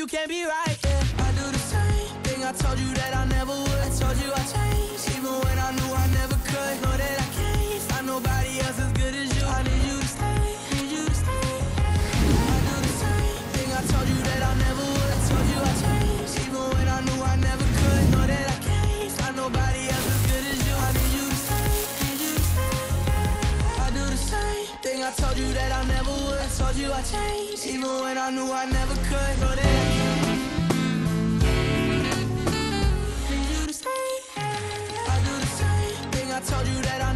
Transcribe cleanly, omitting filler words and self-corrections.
you can't be right, yeah. I do the same thing I told you that I never would. I told you I changed, even when I knew I never could. Know that I can't find nobody else as good as you. I need you to stay, need you to stay. I do the same thing I told you that I never would. I told you I changed, even when I knew I never could. Know that I can't find nobody else as good as you. I need you to stay, need you to stay. I do the same thing I told you that I never would. I told you I changed, even when I knew I never could. Know that I can't. Need you to stay. I do the same thing I told you that I